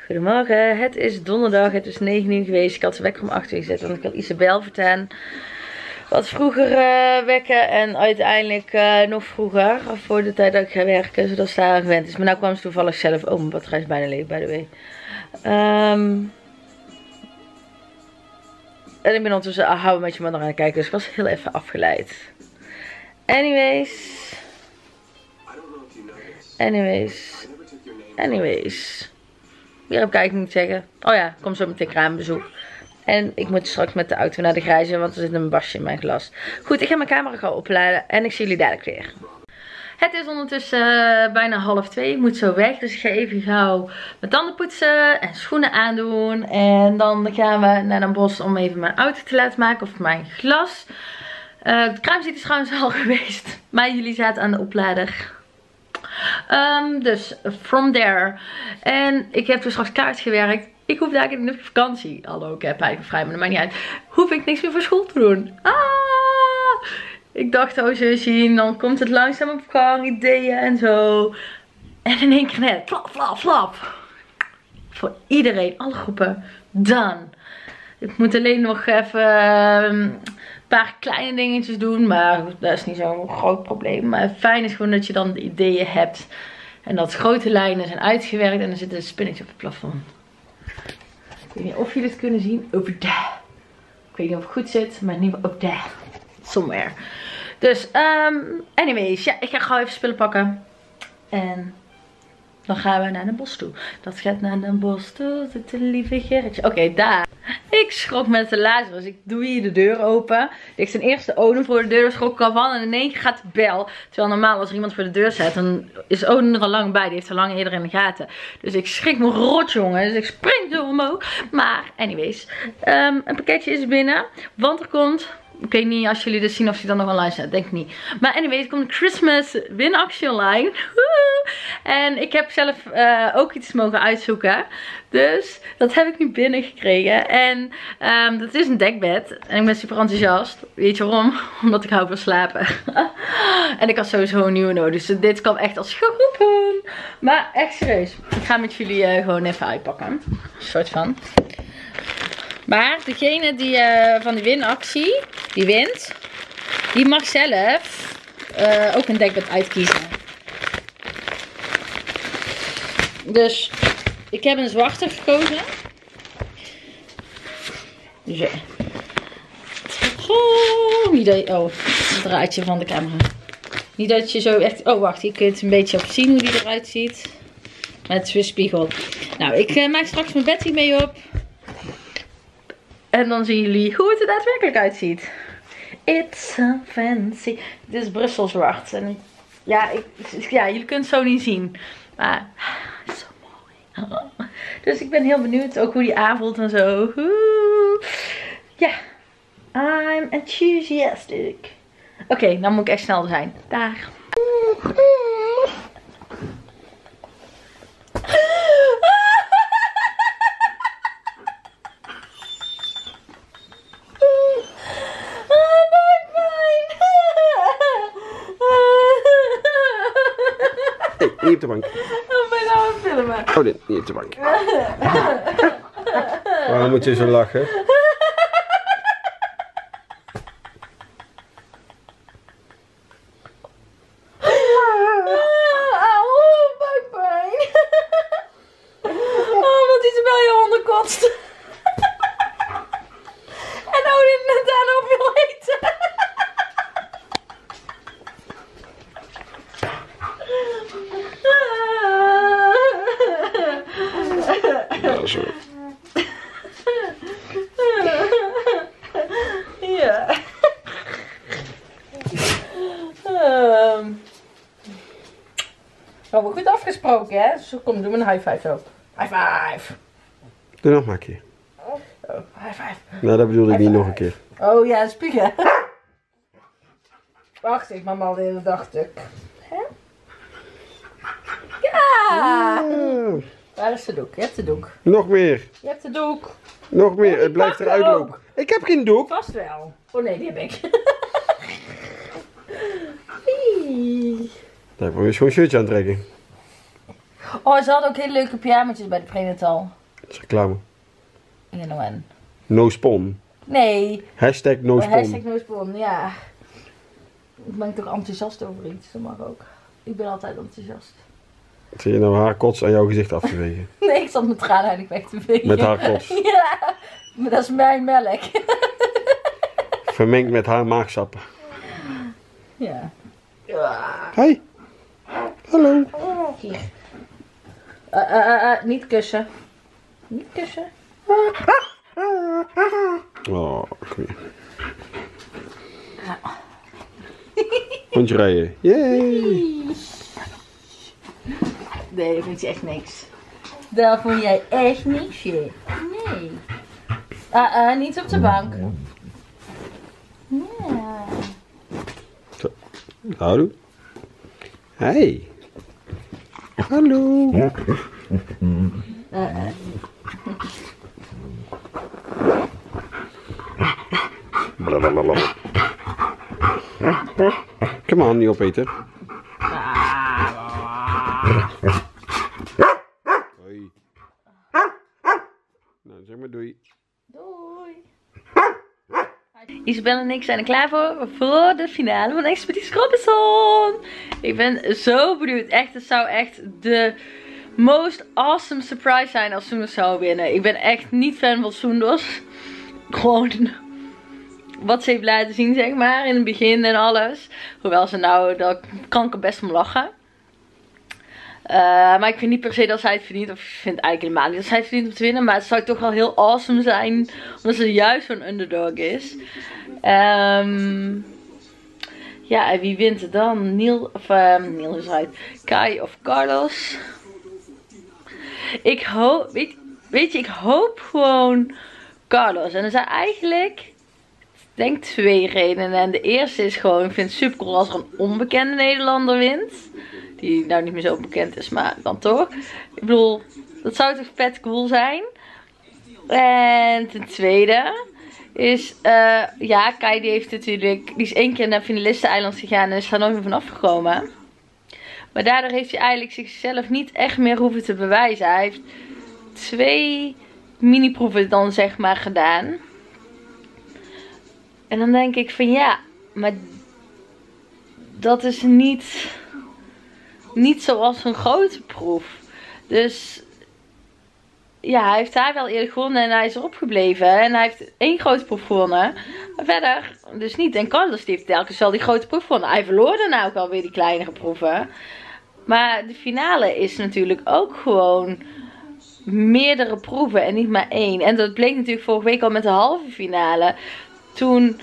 Goedemorgen, het is donderdag, het is 9 uur geweest. Ik had de wekker om 8 uur gezet, want ik had Isabel vertellen wat vroeger wekken en uiteindelijk nog vroeger, voor de tijd dat ik ga werken, zodat ze daar aan gewend is. Maar nou kwam ze toevallig zelf, oh mijn batterij is bijna leeg by the way. En ik ben ondertussen hou met je man nog aan het kijken, dus ik was heel even afgeleid. Anyways. Weer heb ik eigenlijk niet zeggen. Oh ja, ik kom zo meteen kraambezoek. En ik moet straks met de auto naar de grijze, want er zit een basje in mijn glas. Goed, ik ga mijn camera gaan opladen en ik zie jullie dadelijk weer. Het is ondertussen bijna 1:30. Ik moet zo weg, dus ik ga even gauw mijn tanden poetsen en schoenen aandoen. En dan gaan we naar Den Bosch om even mijn auto te laten maken of mijn glas. Het kraamzit is trouwens al geweest, maar jullie zaten aan de oplader. Dus from there. En ik heb dus straks kaart gewerkt. Ik hoef daar niet op vakantie. Hallo, ik heb eigenlijk vrij, maar dat maakt niet uit. Hoef ik niks meer voor school te doen. Ik dacht, oh zul je zien, dan komt het langzaam op gang, ideeën en zo. En in één keer net, flap, flap, flap. Voor iedereen, alle groepen, done. Ik moet alleen nog even een paar kleine dingetjes doen, maar dat is niet zo'n groot probleem. Maar fijn is gewoon dat je dan de ideeën hebt. En dat grote lijnen zijn uitgewerkt en er zit een spinnetje op het plafond. Ik weet niet of jullie het kunnen zien, over daar. Ik weet niet of het goed zit, maar in ieder geval ook daar. Somewhere. Dus, anyways, ja, ik ga gauw even spullen pakken. En dan gaan we naar Den Bosch toe. Dat gaat naar Den Bosch toe, zit een lieve Gerritje. Oké, daar. Ik schrok met de Lazarus. Ik doe hier de deur open. Ik zijn eerste Odin voor de deur, schrok ik al van. En in één keer gaat de bel. Terwijl normaal als er iemand voor de deur zet, dan is Odin er al lang bij. Die heeft al lang eerder in de gaten. Dus ik schrik me rot, jongen. Dus ik spring zo omhoog. Maar, anyways. Een pakketje is binnen. Want er komt... Ik weet niet als jullie dus zien of hij dan nog online staat. Denk ik niet. Maar anyway, er komt een Christmas winactie online. En ik heb zelf ook iets mogen uitzoeken. Dus dat heb ik nu binnengekregen. En dat is een dekbed. En ik ben super enthousiast. Weet je waarom? Omdat ik hou van slapen. En ik had sowieso een nieuwe nodig. Dus dit kwam echt als geroepen. Maar echt serieus. Ik ga met jullie gewoon even uitpakken. Een soort van. Maar degene die van die winactie, die wint, die mag zelf ook een dekbed uitkiezen. Dus ik heb een zwarte gekozen. Zo. Niet dat je, het draadje van de camera. Niet dat je zo echt, oh wacht, hier kun je het een beetje op zien hoe die eruit ziet. Met weerspiegel. Nou, ik maak straks mijn bed hiermee op. En dan zien jullie hoe het er daadwerkelijk uitziet. It's so fancy. Dit is Brussel zwart. En ja, jullie kunnen het zo niet zien. Maar zo mooi. Dus ik ben heel benieuwd ook hoe die aanvoelt en zo. Ja. I'm enthusiastic. Oké, dan moet ik echt snel zijn. Daar. Niet op de bank. Oh, ben nou aan het filmen. Oh, dit, niet op de bank. Waarom moet je zo lachen? Buikpijn. Oh, omdat Isabel je honden kotst. En Odin het daarna op wil eten. Ja, zo. Ja. We hebben goed afgesproken, hè? Dus kom, doe een high five zo. High five. Doe nog maar een keer. Oh, high five. Nou, dat bedoelde ik niet nog een keer. Oh ja, spugen. Wacht, ik maak me al de hele dag stuk. Hè? Ja! Waar is de doek? Je hebt de doek. Nog meer. Je hebt de doek. Nog meer. Oh, Het blijft pak eruit er lopen. ook. Ik heb geen doek. Vast wel. Oh nee, die heb ik. Daar moet je gewoon een shirtje aantrekken. Oh, ze hadden ook hele leuke pyjamaatjes bij de prenatal. Dat is reclame. Ja, nou en. No spawn. Nee. Hashtag no spawn. Hashtag no spawn, ja. Ik ben toch enthousiast over iets, dat mag ook. Ik ben altijd enthousiast. Zie je nou haar kots aan jouw gezicht af te vegen? Nee, ik zat mijn tranen eigenlijk weg te vegen. Met haar kots. Ja, maar dat is mijn melk. Vermengd met haar maagsappen. Ja. Hi. Hallo. Hier. Niet kussen. Niet kussen. Oh, kom hier. Hondje rijden. Yay. Nee, dat vind je echt niks. Dat vond jij echt niks, hè? Nee. Niet op de bank. Ja. Zo. Hallo. Hey. Hallo. Kom aan, niet opeten. Hoi. Nou, zeg maar doei. Doei. Isabel en ik zijn er klaar voor de finale van Expeditie Robinson. Ik ben zo benieuwd. Echt, het zou echt de most awesome surprise zijn als Soendos zou winnen. Ik ben echt niet fan van Soendos. Gewoon wat ze heeft laten zien, zeg maar, in het begin en alles. Hoewel ze nou, daar kan ik er best om lachen. Maar ik vind niet per se dat zij het verdient. Of ik vind eigenlijk helemaal niet dat zij het verdient om te winnen. Maar het zou toch wel heel awesome zijn. Omdat ze juist zo'n underdog is. Ja, en wie wint er dan? Niel is uit. Kai of Carlos? Ik hoop, weet je, ik hoop gewoon Carlos. En er zijn eigenlijk, ik denk 2 redenen. En de eerste is gewoon, ik vind het super cool als er een onbekende Nederlander wint. Die nou niet meer zo bekend is, maar dan toch. Ik bedoel, dat zou toch vet cool zijn. En ten tweede is, ja, Kai die heeft natuurlijk, die is 1 keer naar finalisteneiland gegaan en is daar nooit meer vanaf gekomen. Maar daardoor heeft hij eigenlijk zichzelf niet echt meer hoeven te bewijzen. Hij heeft 2 mini-proeven dan zeg maar gedaan. En dan denk ik van ja, maar dat is niet zoals een grote proef. Dus ja, hij heeft daar wel eerder gewonnen en hij is erop gebleven. En hij heeft 1 grote proef gewonnen. Maar verder dus niet. En Carlos die heeft telkens wel die grote proef gewonnen. Hij verloor daarna ook wel weer die kleinere proeven. Maar de finale is natuurlijk ook gewoon meerdere proeven en niet maar 1. En dat bleek natuurlijk vorige week al met de halve finale. Toen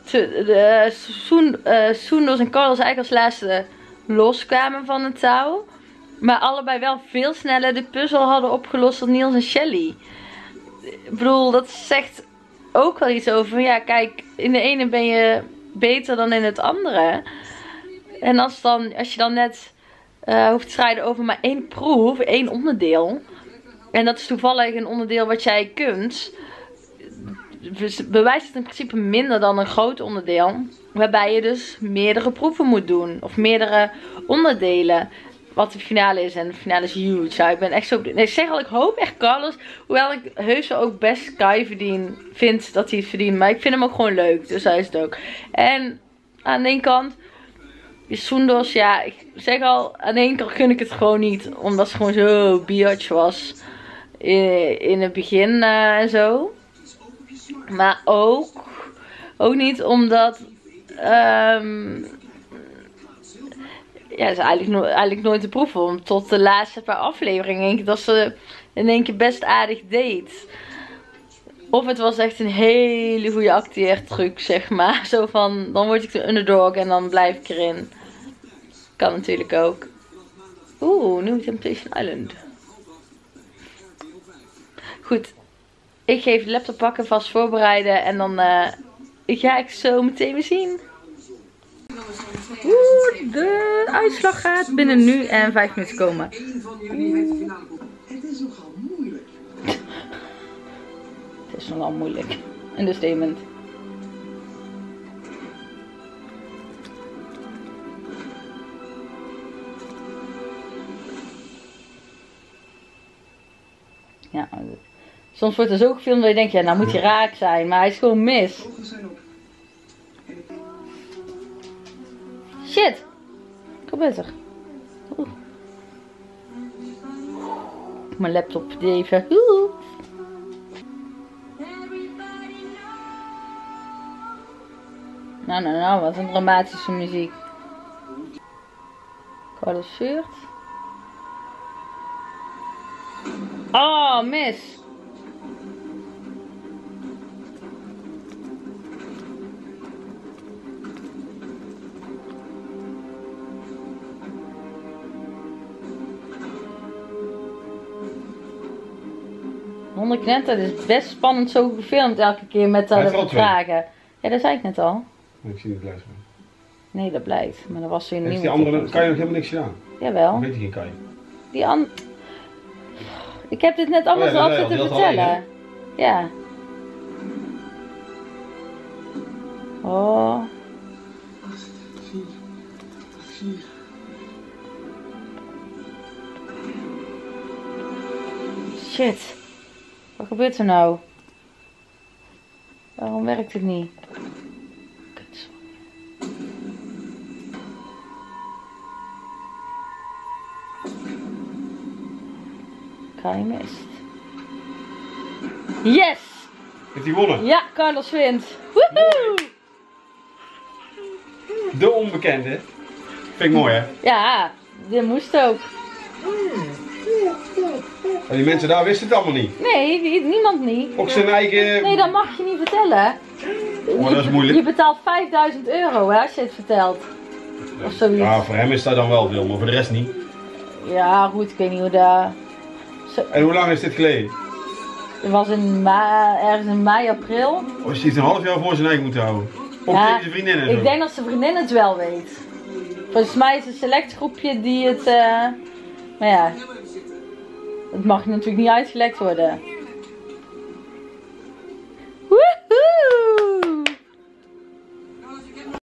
Soendos en Carlos eigenlijk als laatste loskwamen van het touw. Maar allebei wel veel sneller de puzzel hadden opgelost dan Niels en Shelly. Ik bedoel, dat zegt ook wel iets over. Ja, kijk, in de ene ben je beter dan in het andere. En als je dan net hoeft te strijden over maar 1 proef, 1 onderdeel. En dat is toevallig een onderdeel wat jij kunt. Bewijst het in principe minder dan een groot onderdeel. Waarbij je dus meerdere proeven moet doen. Of meerdere onderdelen. Wat de finale is. En de finale is huge. Ja, ik ben echt zo... Nee, ik zeg al, ik hoop echt Carlos. Hoewel ik heus wel ook best Kai vind dat hij het verdient. Maar ik vind hem ook gewoon leuk. Dus hij is het ook. En aan de ene kant... Soendos, ja, ik zeg al, aan de ene kant gun ik het gewoon niet. Omdat ze gewoon zo biatch was. In het begin en zo. Maar ook niet omdat... ja, ze eigenlijk nooit te proeven. Want tot de laatste paar afleveringen denk ik dat ze in één keer best aardig deed. Of het was echt een hele goede acteertruc, zeg maar. Zo van, dan word ik de underdog en dan blijf ik erin. Kan natuurlijk ook. Oeh, New Temptation Island. Goed. Ik ga even de laptop pakken, vast voorbereiden. En dan ga ik zo meteen weer zien. Oeh, de uitslag gaat binnen nu en 5 minuten komen. Het is nogal moeilijk. Het is nogal moeilijk. Understatement. Ja. Soms wordt er zo gefilmd dat je denkt, ja, nou moet hij raak zijn. Maar hij is gewoon mis. Shit. Kom beter. Oeh. Mijn laptop die even. Nou, wat een dramatische muziek. Carlos shirt. Oh, mis. Honderdknet, dat is best spannend zo gefilmd elke keer met de vertragen. Ja, dat zei ik net al. Ik zie niet blijven. Nee, dat blijft. Maar dat was weer niet. Die andere kan je nog helemaal niks gedaan. Jawel. Dat weet je geen Kai. Die an... Ik heb dit net allemaal zo te vertellen. Ja. Oh. Shit. Wat gebeurt er nou? Waarom werkt het niet? Kut. Kai mist. Yes! Heeft hij gewonnen? Ja, Carlos wint. Woehoe! De onbekende. Vind ik mooi, hè? Ja, dit moest ook. En die mensen daar wisten het allemaal niet. Nee, niemand niet. Ook zijn eigen... Nee, dat mag je niet vertellen. Oh, dat is moeilijk. Je betaalt 5000 euro hè, als je het vertelt. Of zoiets. Ja, voor hem is dat dan wel veel, maar voor de rest niet. Ja, goed, ik weet niet hoe dat... En hoe lang is dit geleden? Het was ergens in mei, april. Oh, je heeft een half jaar voor zijn eigen moeten houden. Of Ja, tegen zijn vriendinnen en zo. ik denk dat zijn vriendin het wel weet. Volgens mij is het een select groepje die het... maar ja, het mag natuurlijk niet uitgelekt worden.